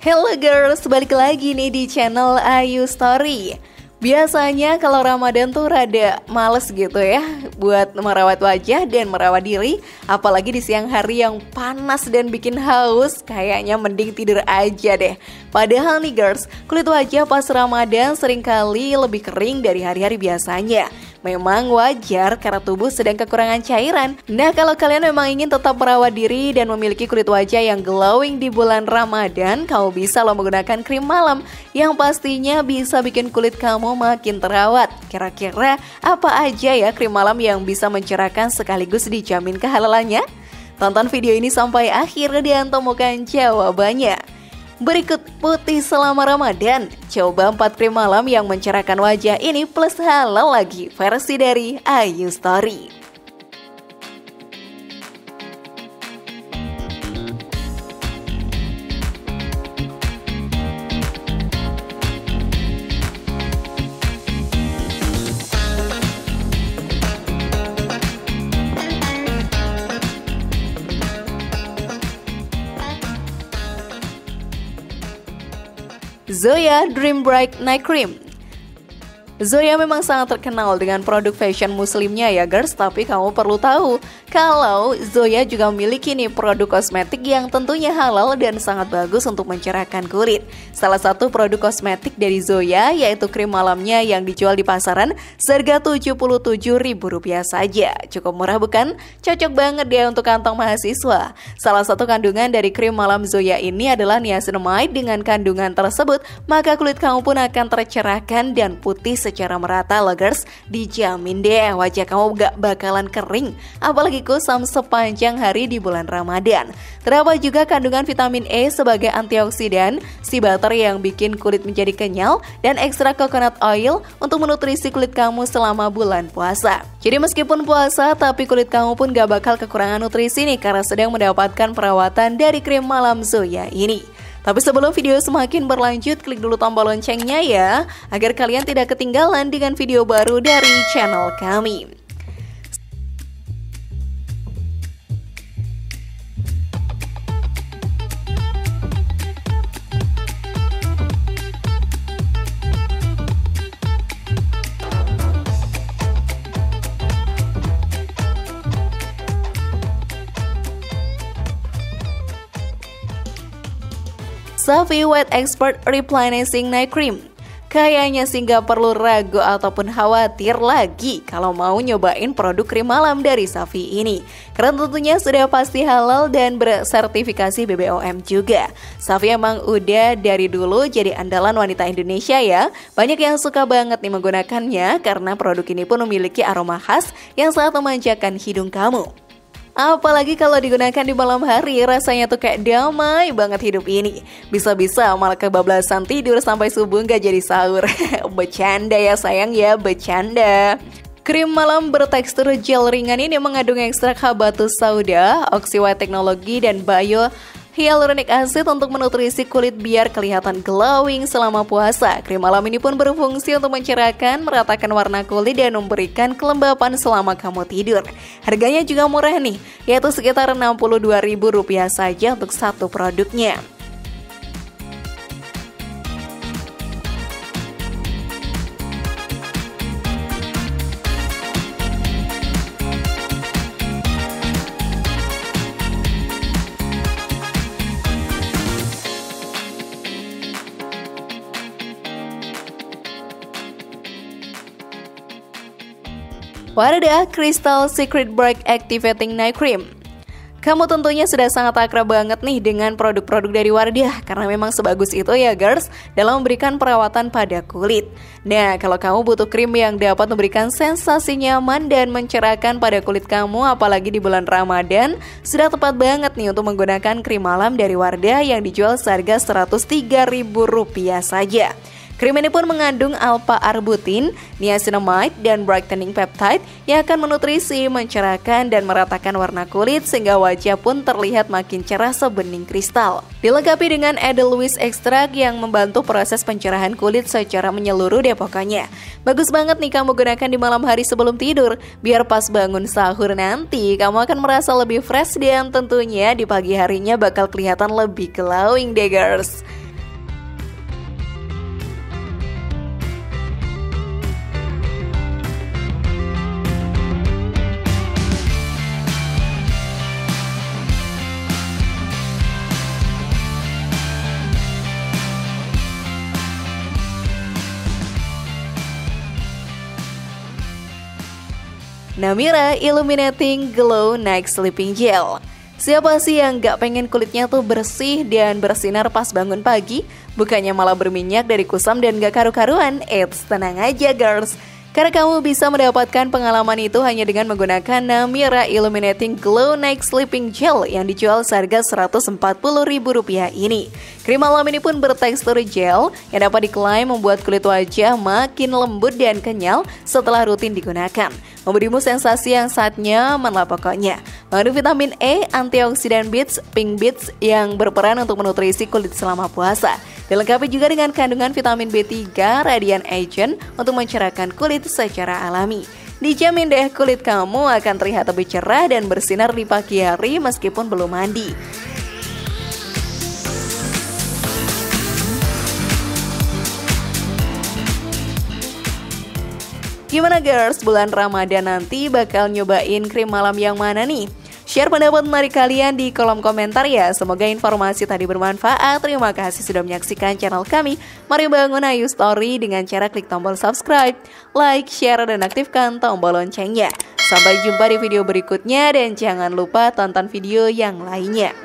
Hello girls, balik lagi nih di channel Ayu Story. Biasanya kalau Ramadan tuh rada males gitu ya buat merawat wajah dan merawat diri. Apalagi di siang hari yang panas dan bikin haus, kayaknya mending tidur aja deh. Padahal nih girls, kulit wajah pas Ramadan seringkali lebih kering dari hari-hari biasanya. Memang wajar karena tubuh sedang kekurangan cairan. Nah, kalau kalian memang ingin tetap merawat diri dan memiliki kulit wajah yang glowing di bulan Ramadan, kamu bisa loh menggunakan krim malam yang pastinya bisa bikin kulit kamu makin terawat. Kira-kira apa aja ya krim malam yang bisa mencerahkan sekaligus dijamin kehalalannya? Tonton video ini sampai akhir dan temukan jawabannya. Berikut putih selama Ramadan. Coba 4 krim malam yang mencerahkan wajah ini plus halal lagi, versi dari Ayu Story. Zoya Dream Bright Night Cream. Zoya memang sangat terkenal dengan produk fashion muslimnya ya girls, tapi kamu perlu tahu kalau Zoya juga memiliki nih produk kosmetik yang tentunya halal dan sangat bagus untuk mencerahkan kulit. Salah satu produk kosmetik dari Zoya yaitu krim malamnya yang dijual di pasaran seharga Rp77.000 saja. Cukup murah bukan? Cocok banget dia untuk kantong mahasiswa. Salah satu kandungan dari krim malam Zoya ini adalah niacinamide. Dengan kandungan tersebut, maka kulit kamu pun akan tercerahkan dan putih secara merata loh girls. Dijamin deh wajah kamu gak bakalan kering, apalagi kusam sepanjang hari di bulan Ramadan. Terdapat juga kandungan vitamin E sebagai antioksidan, sea butter yang bikin kulit menjadi kenyal, dan ekstrak coconut oil untuk menutrisi kulit kamu selama bulan puasa. Jadi meskipun puasa, tapi kulit kamu pun gak bakal kekurangan nutrisi nih karena sedang mendapatkan perawatan dari krim malam Zoya ini. Tapi sebelum video semakin berlanjut, klik dulu tombol loncengnya ya, agar kalian tidak ketinggalan dengan video baru dari channel kami. Safi Wet Expert Replenishing Night Cream. Kayaknya sih gak perlu ragu ataupun khawatir lagi kalau mau nyobain produk krim malam dari Safi ini, karena tentunya sudah pasti halal dan bersertifikasi BPOM juga. Safi emang udah dari dulu jadi andalan wanita Indonesia ya. Banyak yang suka banget nih menggunakannya karena produk ini pun memiliki aroma khas yang sangat memanjakan hidung kamu. Apalagi kalau digunakan di malam hari, rasanya tuh kayak damai banget hidup ini. Bisa-bisa malah kebablasan tidur sampai subuh gak jadi sahur. Bercanda ya sayang ya, bercanda. Krim malam bertekstur gel ringan ini mengandung ekstrak habatus sauda, oxywhite teknologi, dan hyaluronic acid untuk menutrisi kulit biar kelihatan glowing selama puasa. Krim malam ini pun berfungsi untuk mencerahkan, meratakan warna kulit, dan memberikan kelembapan selama kamu tidur. Harganya juga murah nih, yaitu sekitar Rp62.000 saja untuk satu produknya. Wardah Crystal Secret Bright Activating Night Cream. Kamu tentunya sudah sangat akrab banget nih dengan produk-produk dari Wardah karena memang sebagus itu ya girls dalam memberikan perawatan pada kulit. Nah, kalau kamu butuh krim yang dapat memberikan sensasi nyaman dan mencerahkan pada kulit kamu apalagi di bulan Ramadan, sudah tepat banget nih untuk menggunakan krim malam dari Wardah yang dijual seharga Rp103.000 saja. Krim ini pun mengandung alpha-arbutin, niacinamide, dan brightening peptide yang akan menutrisi, mencerahkan, dan meratakan warna kulit sehingga wajah pun terlihat makin cerah sebening kristal. Dilengkapi dengan edelweiss extract yang membantu proses pencerahan kulit secara menyeluruh deh pokoknya. Bagus banget nih kamu gunakan di malam hari sebelum tidur, biar pas bangun sahur nanti kamu akan merasa lebih fresh dan tentunya di pagi harinya bakal kelihatan lebih glowing deh girls. Namira Illuminating Glow Night Sleeping Gel. Siapa sih yang gak pengen kulitnya tuh bersih dan bersinar pas bangun pagi? Bukannya malah berminyak dari kusam dan gak karu-karuan? Eits, tenang aja girls. Karena kamu bisa mendapatkan pengalaman itu hanya dengan menggunakan Namira Illuminating Glow Night Sleeping Gel yang dijual seharga Rp140.000 ini. Krim malam ini pun bertekstur gel yang dapat diklaim membuat kulit wajah makin lembut dan kenyal setelah rutin digunakan. Memberimu sensasi yang sangat nyaman lah pokoknya. Mengandung vitamin E, antioksidan beets, pink beets yang berperan untuk menutrisi kulit selama puasa. Dilengkapi juga dengan kandungan vitamin B3, radiant agent untuk mencerahkan kulit secara alami. Dijamin deh kulit kamu akan terlihat lebih cerah dan bersinar di pagi hari meskipun belum mandi. Gimana girls, bulan Ramadan nanti bakal nyobain krim malam yang mana nih? Share pendapat menarik kalian di kolom komentar ya. Semoga informasi tadi bermanfaat. Terima kasih sudah menyaksikan channel kami. Mari bangun Ayu Story dengan cara klik tombol subscribe, like, share, dan aktifkan tombol loncengnya. Sampai jumpa di video berikutnya dan jangan lupa tonton video yang lainnya.